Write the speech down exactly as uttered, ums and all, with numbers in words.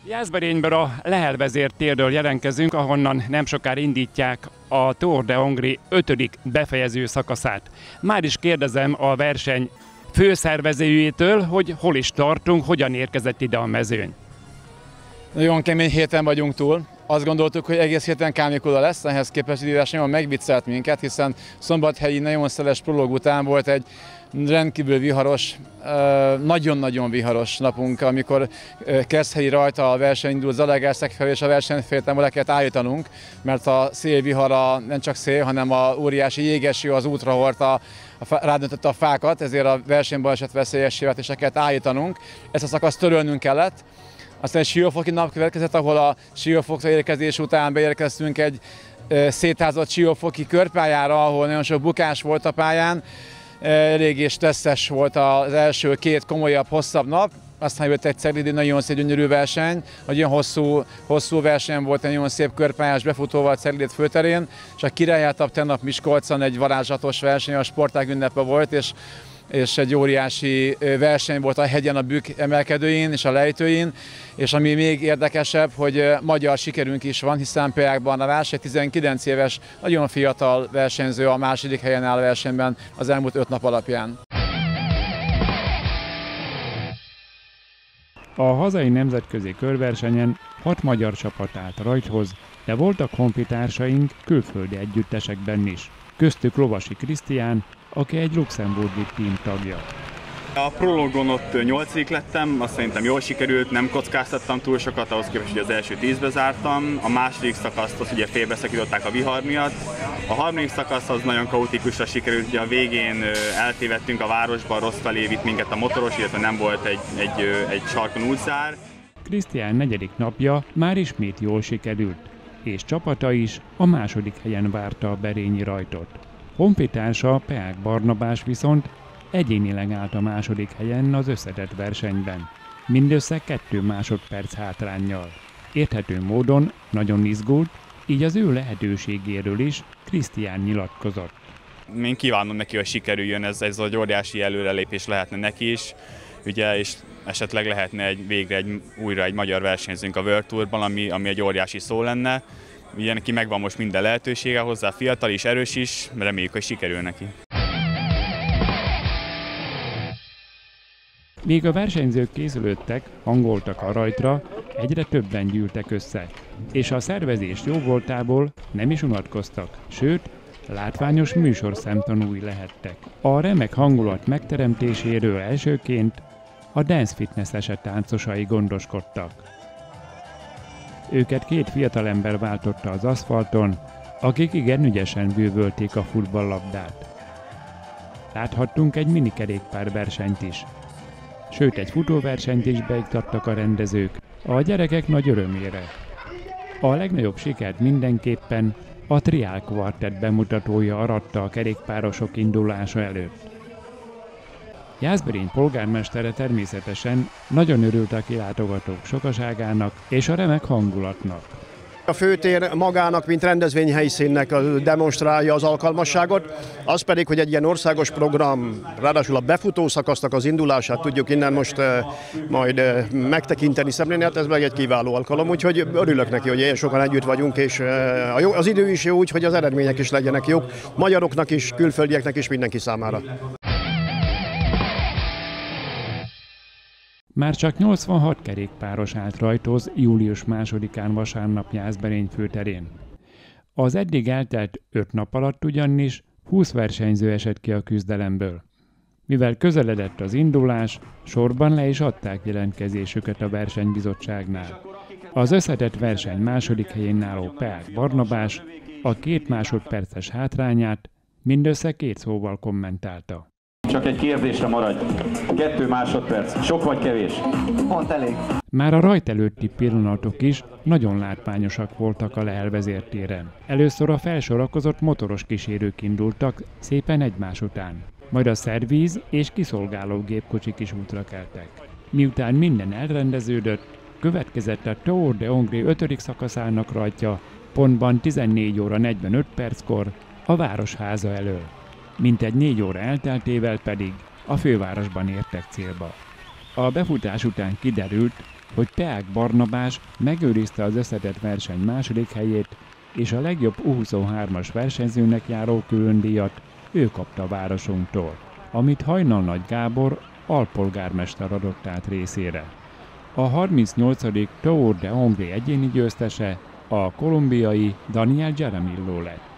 Jászberényből a Lehel vezértérről jelentkezünk, ahonnan nem sokára indítják a Tour de Hongrie ötödik befejező szakaszát. Már is kérdezem a verseny főszervezőjétől, hogy hol is tartunk, hogyan érkezett ide a mezőny. Nagyon kemény héten vagyunk túl. Azt gondoltuk, hogy egész héten kánikula lesz, ehhez képest időjárás nagyon megviccelt minket, hiszen szombathelyi nagyon szeles prológ után volt egy rendkívül viharos, nagyon-nagyon viharos napunk, amikor Kerszhelyi rajta a verseny indult Zalaegerszeg és a versenyféltemben le kellett állítanunk, mert a szélvihara nem csak szél, hanem a óriási jégeső az útra hordta, rádöntötte a fákat, ezért a versenybaleset veszélyessé vált, és le kellett állítanunk. Ezt a szakaszt törölnünk kellett. Aztán egy siófoki nap következett, ahol a siófokra érkezés után beérkeztünk egy szétházott siófoki körpályára, ahol nagyon sok bukás volt a pályán. Eléggé stresszes volt az első két komolyabb, hosszabb nap. Aztán jött egy Ceglidi, nagyon szép gyönyörű verseny, hogy olyan hosszú, hosszú verseny volt, egy nagyon szép körpályás befutóval a Ceglid főterén, és a királyátabb tegnap Miskolcon egy varázslatos verseny, a sportág ünnepe volt, és és egy óriási verseny volt a hegyen, a bükk emelkedőin és a lejtőin, és ami még érdekesebb, hogy magyar sikerünk is van, hiszen Peák Barnabás, egy tizenkilenc éves, nagyon fiatal versenyző, a második helyen áll a versenyben az elmúlt öt nap alapján. A hazai nemzetközi körversenyen hat magyar csapat állt rajthoz, de voltak honfitársaink külföldi együttesekben is. Köztük Lovasi Krisztián, aki egy luxemburgi tím tagja. A prologon ott nyolcadik lettem, azt szerintem jól sikerült, nem kockáztattam túl sokat, ahhoz képest, hogy az első tízbe zártam. A második szakaszt azt ugye félbeszakították a vihar miatt. A harmadik szakasz az nagyon kaotikusra sikerült, ugye a végén eltévedtünk a városban, rossz felé vitt minket a motoros, illetve nem volt egy, egy, egy sarkon útzár. Krisztián negyedik napja már ismét jól sikerült, és csapata is a második helyen várta a Berényi rajtot. Honfitársa Peák Barnabás viszont egyénileg állt a második helyen az összetett versenyben, mindössze kettő másodperc hátránnyal. Érthető módon nagyon izgult, így az ő lehetőségéről is Krisztián nyilatkozott. Én kívánom neki, hogy sikerüljön, ez, ez egy óriási előrelépés lehetne neki is, ugye, és esetleg lehetne egy, végre egy, újra egy magyar versenyzőnk a World Tourban, ami, ami egy óriási szó lenne. Ugye neki megvan most minden lehetősége hozzá, fiatal is, erős is, reméljük, hogy sikerül neki. Míg a versenyzők készülődtek, hangoltak a rajtra, egyre többen gyűltek össze, és a szervezés jóvoltából nem is unatkoztak, sőt, látványos műsor szemtanúi lehettek. A remek hangulat megteremtéséről elsőként a Dance Fitness eset táncosai gondoskodtak. Őket két fiatalember váltotta az aszfalton, akik igen ügyesen bűvölték a futballlabdát. Láthattunk egy minikerékpár versenyt is. Sőt, egy futóversenyt is beiktattak a rendezők, a gyerekek nagy örömére. A legnagyobb sikert mindenképpen a Triál Quartet bemutatója aratta a kerékpárosok indulása előtt. Jászberény polgármestere természetesen nagyon örült a kilátogatók sokaságának és a remek hangulatnak. A főtér magának, mint rendezvényhelyszínnek demonstrálja az alkalmasságot, az pedig, hogy egy ilyen országos program, ráadásul a befutó szakasznak az indulását tudjuk innen most eh, majd eh, megtekinteni, szemlélni, hát ez meg egy kiváló alkalom, úgyhogy örülök neki, hogy ilyen sokan együtt vagyunk, és eh, az idő is jó, úgyhogy az eredmények is legyenek jók, magyaroknak is, külföldieknek is, mindenki számára. Már csak nyolcvanhat kerékpáros állt rajtoz július másodikán vasárnap Jászberény főterén. Az eddig eltelt öt nap alatt ugyanis húsz versenyző esett ki a küzdelemből. Mivel közeledett az indulás, sorban le is adták jelentkezésüket a versenybizottságnál. Az összetett verseny második helyén álló Peák Barnabás a két másodperces hátrányát mindössze két szóval kommentálta. Csak egy kérdésre maradj. Kettő másodperc. Sok vagy kevés? Pont elég. Már a rajt előtti pillanatok is nagyon látványosak voltak a Lehel vezértéren. Először a felsorakozott motoros kísérők indultak szépen egymás után. Majd a szervíz és kiszolgáló gépkocsik is útra keltek. Miután minden elrendeződött, következett a Tour de Hongrie ötödik szakaszának rajtja, pontban tizennégy óra negyvenöt perckor a Városháza elől. Mintegy négy óra elteltével pedig a fővárosban értek célba. A befutás után kiderült, hogy Peák Barnabás megőrizte az összetett verseny második helyét, és a legjobb U huszonhármas versenyzőnek járó különdíjat ő kapta a városunktól, amit Hajnal Nagy Gábor alpolgármester adott át részére. A harmincnyolcadik Tour de Hongrie egyéni győztese a kolumbiai Daniel Jaramillo lett.